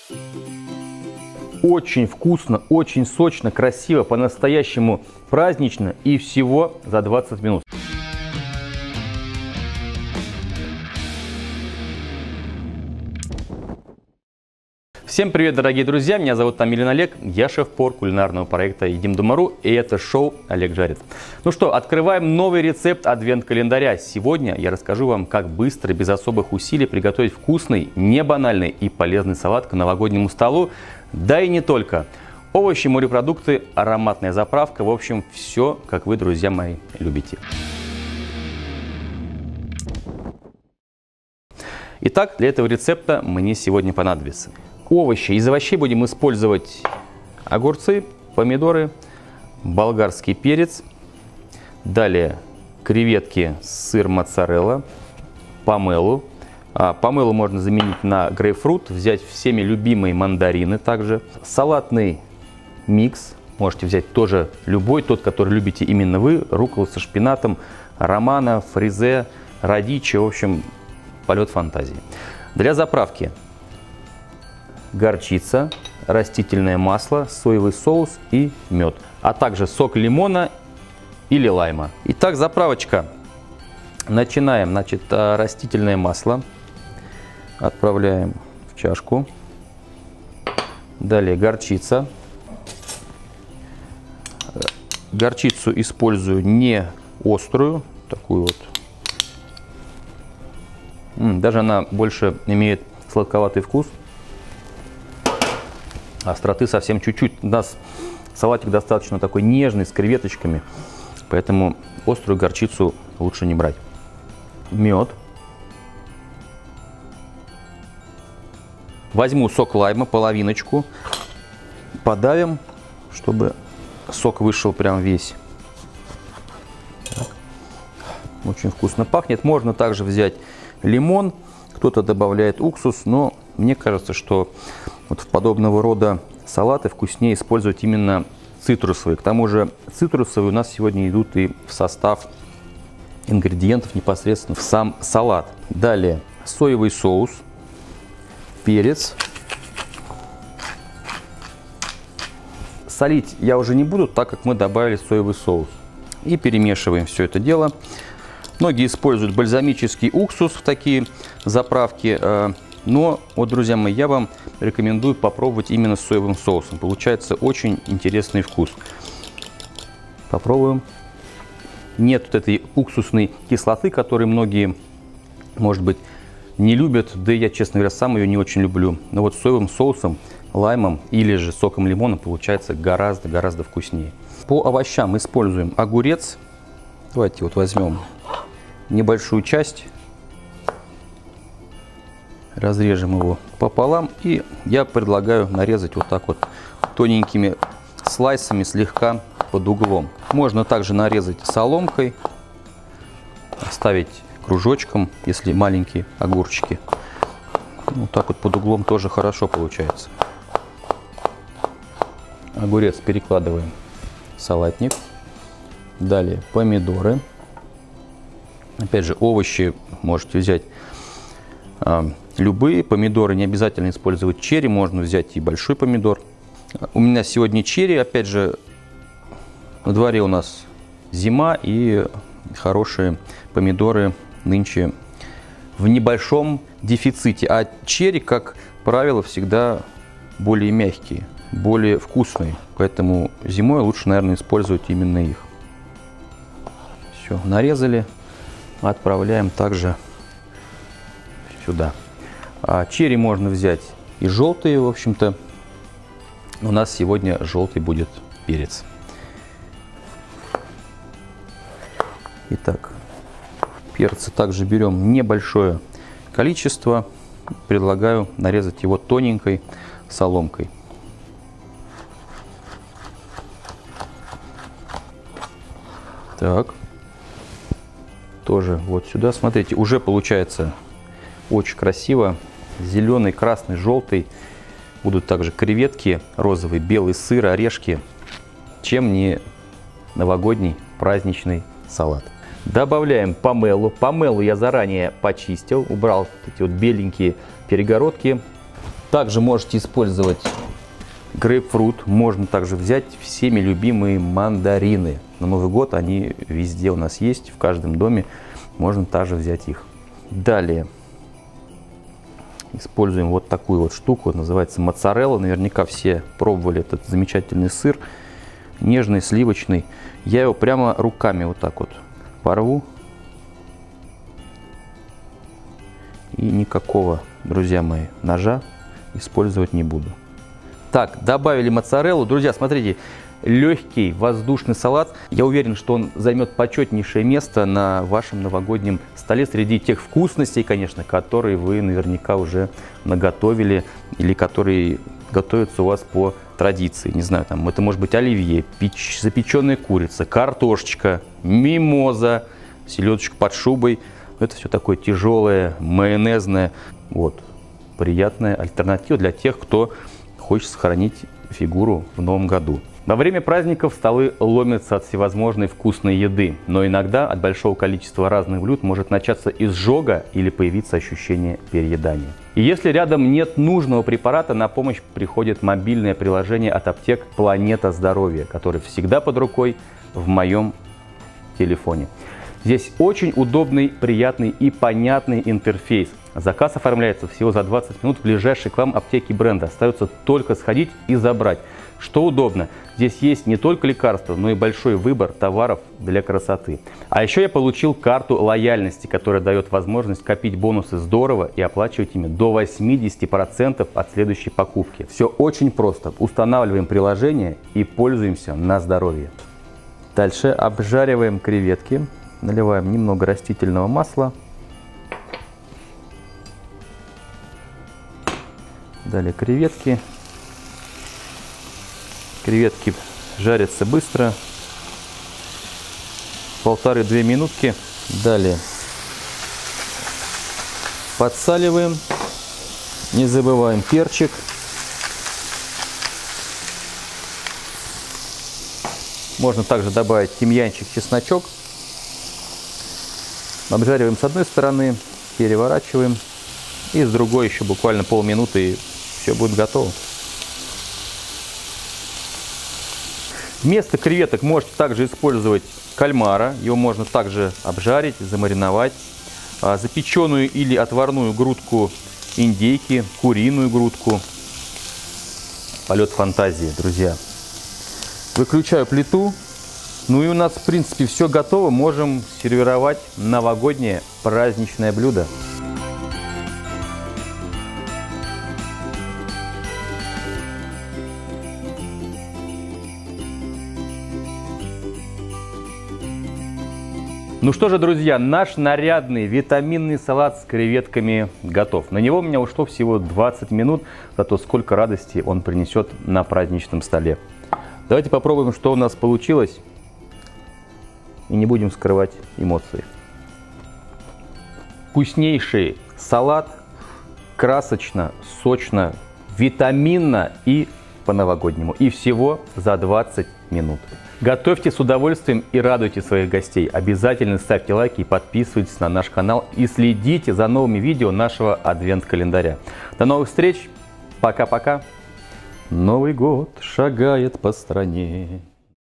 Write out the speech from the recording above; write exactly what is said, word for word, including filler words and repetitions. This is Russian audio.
Очень вкусно, очень сочно, красиво, по-настоящему празднично и всего за двадцать минут. Всем привет, дорогие друзья! Меня зовут Томилин Олег, я шеф-повар кулинарного проекта «Едим дома.ру», и это шоу «Олег жарит». Ну что, открываем новый рецепт адвент-календаря. Сегодня я расскажу вам, как быстро, без особых усилий приготовить вкусный, не банальный и полезный салат к новогоднему столу, да и не только. Овощи, морепродукты, ароматная заправка, в общем, все, как вы, друзья мои, любите. Итак, для этого рецепта мне сегодня понадобится овощи. Из овощей будем использовать огурцы, помидоры, болгарский перец, далее креветки, сыр моцарелла, помелу. А, помелу можно заменить на грейпфрут, взять всеми любимые мандарины также. Салатный микс, можете взять тоже любой, тот, который любите именно вы. Руккола со шпинатом, романо, фризе, радичи, в общем, полет фантазии. Для заправки горчица, растительное масло, соевый соус и мед, а также сок лимона или лайма. Итак, заправочка. Начинаем. Значит, растительное масло отправляем в чашку. Далее горчица. Горчицу использую не острую, такую вот. Даже она больше имеет сладковатый вкус. Остроты совсем чуть-чуть. У нас салатик достаточно такой нежный, с креветочками, поэтому острую горчицу лучше не брать. Мед. Возьму сок лайма, половиночку. Подавим, чтобы сок вышел прям весь. Так. Очень вкусно пахнет. Можно также взять лимон. Кто-то добавляет уксус, но мне кажется, что вот в подобного рода салаты вкуснее использовать именно цитрусовые. К тому же цитрусовые у нас сегодня идут и в состав ингредиентов непосредственно в сам салат. Далее соевый соус, перец. Солить я уже не буду, так как мы добавили соевый соус. И перемешиваем все это дело. Многие используют бальзамический уксус в такие заправки. Но, вот, друзья мои, я вам рекомендую попробовать именно с соевым соусом. Получается очень интересный вкус. Попробуем. Нет вот этой уксусной кислоты, которую многие, может быть, не любят. Да и я, честно говоря, сам ее не очень люблю. Но вот с соевым соусом, лаймом или же соком лимона получается гораздо-гораздо вкуснее. По овощам используем огурец. Давайте вот возьмем небольшую часть. Разрежем его пополам, и я предлагаю нарезать вот так вот тоненькими слайсами, слегка под углом. Можно также нарезать соломкой, оставить кружочком, если маленькие огурчики. Вот так вот под углом тоже хорошо получается. Огурец перекладываем в салатник. Далее помидоры. Опять же, овощи можете взять любые. Помидоры не обязательно использовать черри, можно взять и большой помидор. У меня сегодня черри, опять же, на дворе у нас зима, и хорошие помидоры нынче в небольшом дефиците. А черри, как правило, всегда более мягкие, более вкусные. Поэтому зимой лучше, наверное, использовать именно их. Все, нарезали, отправляем также сюда. А черри можно взять и желтые, в общем-то. У нас сегодня желтый будет перец. Итак, перца также берем небольшое количество. Предлагаю нарезать его тоненькой соломкой. Так. Тоже вот сюда. Смотрите, уже получается очень красиво. Зеленый, красный, желтый. Будут также креветки, розовый, белый сыр, орешки. Чем не новогодний праздничный салат. Добавляем помелу. Помелу я заранее почистил, убрал эти вот беленькие перегородки. Также можете использовать грейпфрут. Можно также взять всеми любимые мандарины. На Новый год они везде у нас есть, в каждом доме. Можно также взять их. Далее используем вот такую вот штуку. Называется моцарелла. Наверняка все пробовали этот замечательный сыр. Нежный, сливочный. Я его прямо руками вот так вот порву. И никакого, друзья мои, ножа использовать не буду. Так, добавили моцареллу. Друзья, смотрите, легкий воздушный салат. Я уверен, что он займет почетнейшее место на вашем новогоднем столе среди тех вкусностей, конечно, которые вы наверняка уже наготовили или которые готовятся у вас по традиции. Не знаю, там это может быть оливье, печ, запеченная курица, картошечка, мимоза, селедочка под шубой. Это все такое тяжелое, майонезное. Вот, приятная альтернатива для тех, кто хочет сохранить фигуру в новом году. Во время праздников столы ломятся от всевозможной вкусной еды, но иногда от большого количества разных блюд может начаться изжога или появиться ощущение переедания. И если рядом нет нужного препарата, на помощь приходит мобильное приложение от аптек «Планета здоровья», которое всегда под рукой в моем телефоне. Здесь очень удобный, приятный и понятный интерфейс. Заказ оформляется всего за двадцать минут в ближайшей к вам аптеке бренда. Остается только сходить и забрать. Что удобно, здесь есть не только лекарства, но и большой выбор товаров для красоты. А еще я получил карту лояльности, которая дает возможность копить бонусы здорово и оплачивать ими до восьмидесяти процентов от следующей покупки. Все очень просто. Устанавливаем приложение и пользуемся на здоровье. Дальше обжариваем креветки. Наливаем немного растительного масла. Далее креветки. Креветки жарятся быстро. Полторы-две минутки. Далее подсаливаем. Не забываем перчик. Можно также добавить тимьянчик, чесночок. Обжариваем с одной стороны, переворачиваем. И с другой еще буквально полминуты, и все будет готово. Вместо креветок можете также использовать кальмара. Его можно также обжарить, замариновать. Запеченную или отварную грудку индейки, куриную грудку. Полет фантазии, друзья. Выключаю плиту. Ну и у нас, в принципе, все готово. Можем сервировать новогоднее праздничное блюдо. Ну что же, друзья, наш нарядный витаминный салат с креветками готов. На него у меня ушло всего двадцать минут, зато сколько радости он принесет на праздничном столе. Давайте попробуем, что у нас получилось. И не будем скрывать эмоции. Вкуснейший салат, красочно, сочно, витаминно и по-новогоднему. И всего за двадцать минут. Готовьте с удовольствием и радуйте своих гостей. Обязательно ставьте лайки и подписывайтесь на наш канал. И следите за новыми видео нашего адвент-календаря. До новых встреч. Пока-пока. Новый год шагает по стране.